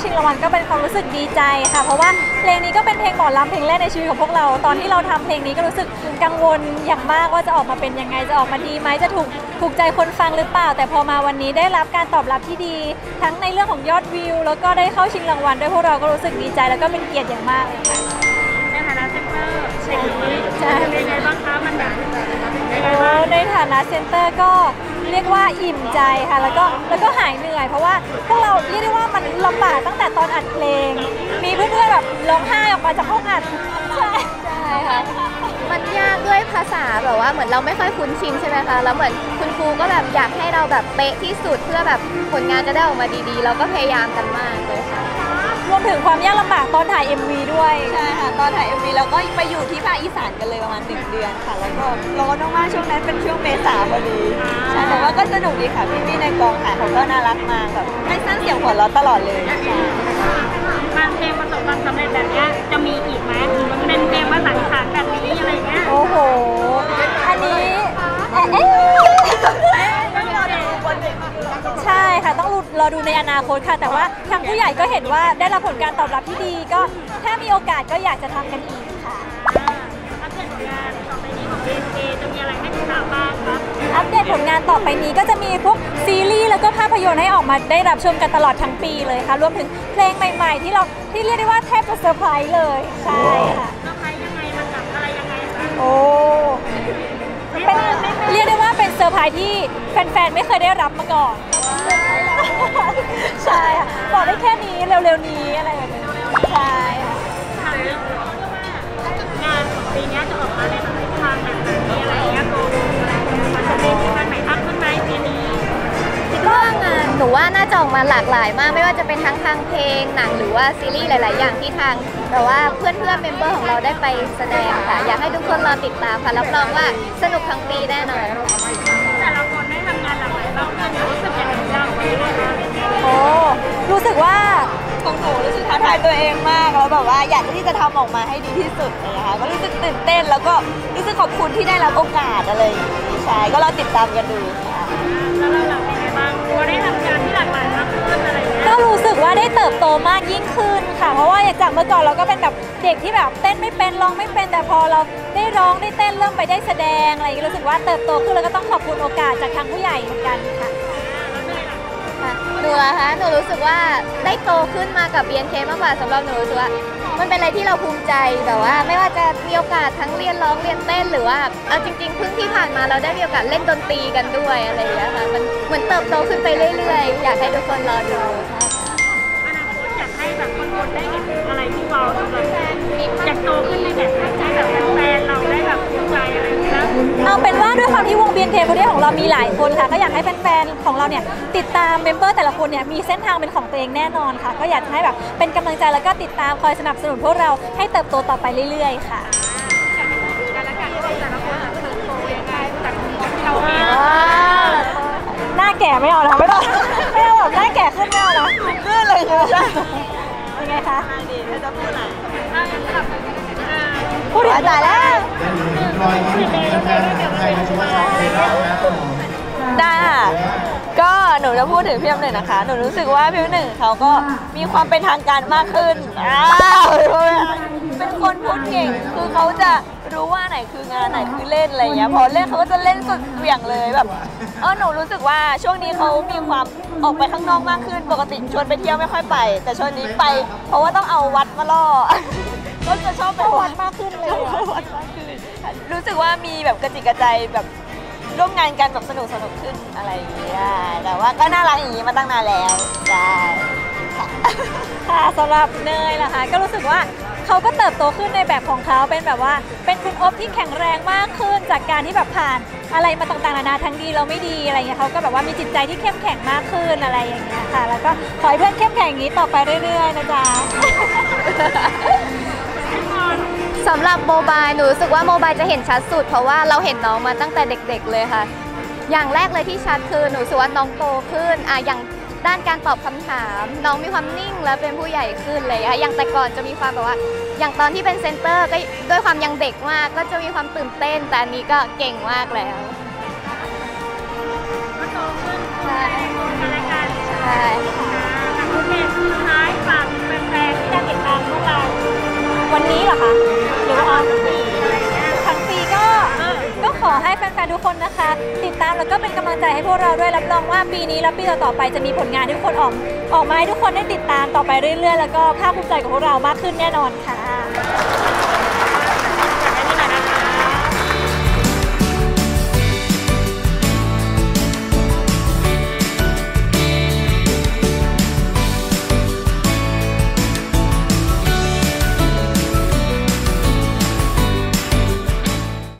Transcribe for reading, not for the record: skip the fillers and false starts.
ชิงรางวัลก็เป็นความรู้สึกดีใจค่ะเพราะว่าเพลงนี้ก็เป็นเพลงหมอลำเพลงแรกในชีวิตของพวกเราตอนที่เราทำเพลงนี้ก็รู้สึกกังวลอย่างมากว่าจะออกมาเป็นยังไงจะออกมาดีไหมจะถูกใจคนฟังหรือเปล่าแต่พอมาวันนี้ได้รับการตอบรับที่ดีทั้งในเรื่องของยอดวิวแล้วก็ได้เข้าชิงรางวัลด้วยพวกเราก็รู้สึกดีใจแล้วก็เป็นเกียรติอย่างมากเลยค่ะในฐานะเซนเตอร์เพลงนี้เป็นยังไงบ้างคะมันแบบในฐานะเซนเตอร์ก็เรียกว่าอิ่มใจค่ะแล้วก็หายเหนื่อยเพราะว่าพวกเราเรียกได้ว่ามันลำบากตั้งแต่ตอนอัดเพลงมีเพื่อนๆแบบร้องไห้ออกมาจากห้องอัดใช่ค่ะมันยากด้วยภาษาแบบว่าเหมือนเราไม่ค่อยคุ้นชินใช่ไหมคะแล้วเหมือนคุณครูก็แบบอยากให้เราแบบเป๊ะที่สุดเพื่อแบบผลงานจะได้ออกมาดีๆเราก็พยายามกันมากเลยค่ะรวมถึงความยากลำบากตอนถ่าย MV ด้วยใช่ค่ะตอนถ่าย MV เราก็ไปอยู่ที่ภาคอีสานกันเลยประมาณ1 เดือนค่ะแล้วก็ร้อนมากช่วงนั้นเป็นช่วงเมษาพอดีใช่แต่ว่าก็สนุกดีค่ะพี่ๆในกองถ่ายเขาก็น่ารักมากแบบให้สร้างเสียงหัวเราะตลอดเลยบางเพลงประสบความสำเร็จแบบนี้จะมีอีกไหมเป็นเพลงภาษาอีสานแบบนี้อะไรเงี้ยโอ้โหอันนี้ใช่ค่ะต้องรอดูในอนาคตค่ะแต่ว่าทางผู้ใหญ่ก็เห็นว่าได้รับผลการตอบรับที่ดีก็ถ้ามีโอกาสก็อยากจะทำกันอีกค่ะอัปเดตผลงานต่อไปนี้ของ BNK จะมีอะไรให้ติดตามบ้างคะอัปเดตผลงานต่อไปนี้ก็จะมีพวกซีรีส์แล้วก็ภาพยนตร์ให้ออกมาได้รับชมกันตลอดทั้งปีเลยค่ะรวมถึงเพลงใหม่ๆที่เรียกได้ว่าแทบจะเซอร์ไพรส์เลยใช่ค่ะเซอร์ไพรส์ยังไงมันแบบอะไรยังไงคะโอ้เรียกได้ว่าเป็นเซอร์ไพรส์ที่แฟนๆไม่เคยได้รับมาก่อนใช่ค่ะบอกได้แค่นี้เร็วๆนี้อะไรแบบนี้ใช่ค่ะเรื่องงานของปีนี้จะออกมาในทิศทางแบบไหนอะไรเงี้ยโกลอะไรเงี้ยมันจะมีที่มันไหนอัพขึ้นไหมปีนี้คิดว่างานหนูว่าน่าจะออกมาหลากหลายมากไม่ว่าจะเป็นทั้งทางเพลงหนังหรือว่าซีรีส์หลายๆอย่างที่ทางแต่ว่าเพื่อนๆเมมเบอร์ของเราได้ไปแสดงค่ะอยากให้ทุกคนรอติดตามค่ะรับรองว่าสนุกทั้งปีแน่นอนแต่ละคนได้ทำงานหลากหลายมากขึ้นรู้สึกอย่างไรบ้างโอ้รู้สึกว่าของหนูรู้สึกท้าทายตัวเองมากแล้วแบบว่าอยากที่จะทำออกมาให้ดีที่สุดเลยค่ะก็รู้สึกตื่นเต้นแล้วก็รู้สึกขอบคุณที่ได้รับโอกาสอะไรอย่างนี้ใช่ก็เราติดตามกันดูค่ะแล้วเราเป็นไงบ้างพอได้ทำงานที่หลากหลายมากขึ้นอะไรเงี้ยก็รู้สึกว่าได้เติบโตมากยิ่งขึ้นค่ะเพราะว่าจากเมื่อก่อนเราก็เป็นแบบเด็กที่แบบเต้นไม่เป็นร้องไม่เป็นแต่พอเราได้ร้องได้เต้นเริ่มไปได้แสดงอะไรอย่างนี้รู้สึกว่าเติบโตขึ้นแล้วก็ต้องขอบคุณโอกาสจากทางผู้ใหญ่เหมือนกันค่ะหนูล่ะคะหนูรู้สึกว่าได้โตขึ้นมากับ BNK มากกว่าสำหรับหนูรู้สึกว่ามันเป็นอะไรที่เราภูมิใจแบบว่าไม่ว่าจะมีโอกาสทั้งเรียนร้องเรียนเต้นหรือว่าเอาจริงๆเพิ่งที่ผ่านมาเราได้มีโอกาสเล่นดนตรีกันด้วยอะไรอย่างเงี้ยค่ะมันเหมือนเติบโตขึ้นไปเรื่อยๆอยากให้ทุกคนรอดูค่ะอนาคตอยากให้แบบคนได้เห็นอะไรที่เราแบบอยากโตขึ้นในแบบให้แบบแฟนเราได้แบบภูมิใจอะไรอย่างเงี้ยเอาเป็นว่าด้วยความที่วง BNK48 ของเรามีหลายคนค่ะก็อยากให้แฟนๆของเราเนี่ยติดตามเมมเบอร์แต่ละคนเนี่ยมีเส้นทางเป็นของตัวเองแน่นอนค่ะก็อยากให้แบบเป็นกำลังใจแล้วก็ติดตามคอยสนับสนุนพวกเราให้เติบโตต่อไปเรื่อยๆค่ะหน้าแก่ไม่เอาแล้วไม่ต้องแบบหน้าแก่ขึ้นไม่เอาแล้วขึ้นเลยใช่ไหมยังไงคะดีถ้าจะพูดอะไรพูดถึงจ่ายแล้วได้ค่ะก็หนูจะพูดถึงพี่น้ำหนึ่งนะคะหนูรู้สึกว่าพี่น้ำหนึ่งเขาก็มีความเป็นทางการมากขึ้นเป็นคนพูดเก่งคือเขาจะรู้ว่าไหนคืองานไหนคือเล่นอะไรอย่างเงี้ยพอเล่นเขาก็จะเล่นสุดเหวี่ยงเลยแบบหนูรู้สึกว่าช่วงนี้เขามีความออกไปข้างนอกมากขึ้นปกติชวนไปเที่ยวไม่ค่อยไปแต่ช่วงนี้ไปเพราะว่าต้องเอาวัดมาล่อก็จะชอบไปวัดมากขึ้นเลยรู้สึกว่ามีแบบกระจิกกระใจแบบร่วมงานกันแบบสนุกขึ้นอะไรอย่างเงี้ยแต่ว่าก็น่ารักอย่างนี้มาตั้งนานแล้วใช่ค่ะสำหรับเนยนะคะก็รู้สึกว่าเขาก็เติบโตขึ้นในแบบของเขาเป็นแบบว่าเป็นคุณอบที่แข็งแรงมากขึ้นจากการที่แบบผ่านอะไรมาต่างๆนานาทั้งดีเราไม่ดีอะไรเงี้ยเขาก็แบบว่ามีจิตใจที่เข้มแข็งมากขึ้นอะไรอย่างเงี้ยค่ะแล้วก็ขอให้เพื่อนเข้มแข็งอย่างนี้ต่อไปเรื่อยๆนะจ๊ะสำหรับโมบายหนูรู้สึกว่าโมบายจะเห็นชัดสุดเพราะว่าเราเห็นน้องมาตั้งแต่เด็กๆเลยค่ะอย่างแรกเลยที่ชัดคือหนูรู้สึกว่าน้องโตขึ้นอย่างด้านการตอบคำถามน้องมีความนิ่งและเป็นผู้ใหญ่ขึ้นเลยค่ะอย่างแต่ก่อนจะมีความแบบว่าอย่างตอนที่เป็นเซนเตอร์ก็ด้วยความยังเด็กมากก็จะมีความตื่นเต้นแต่อันนี้ก็เก่งมากแล้วก็โตขึ้นใช่ใช่โอเคสุดท้ายฝากคนนะคะ ติดตามแล้วก็เป็นกำลังใจให้พวกเราด้วยรับรองว่าปีนี้และปีต่อๆไปจะมีผลงานที่ทุกคนออกมาให้ทุกคนได้ติดตามต่อไปเรื่อยๆแล้วก็ภาคภูมิใจกับพวกเรามากขึ้นแน่นอนค่ะ